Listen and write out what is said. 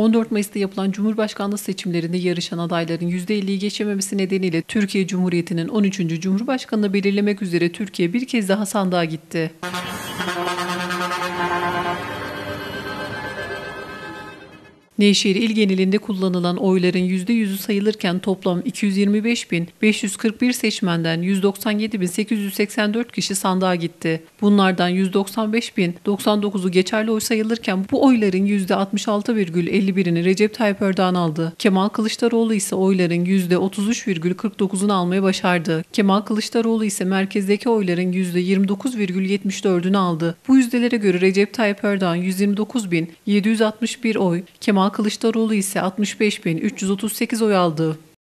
14 Mayıs'ta yapılan Cumhurbaşkanlığı seçimlerinde yarışan adayların %50'yi geçememesi nedeniyle Türkiye Cumhuriyeti'nin 13. Cumhurbaşkanını belirlemek üzere Türkiye bir kez daha sandığa gitti. Nevşehir il genelinde kullanılan oyların %100'ü sayılırken toplam 225.541 seçmenden 197.884 kişi sandığa gitti. Bunlardan 195.099'u geçerli oy sayılırken bu oyların %66,51'ini Recep Tayyip Erdoğan aldı. Kemal Kılıçdaroğlu ise oyların %33,49'unu almayı başardı. Kemal Kılıçdaroğlu ise merkezdeki oyların %29,74'ünü aldı. Bu yüzdelere göre Recep Tayyip Erdoğan 129.761 oy, Kemal Kılıçdaroğlu ise 65.338 oy aldı.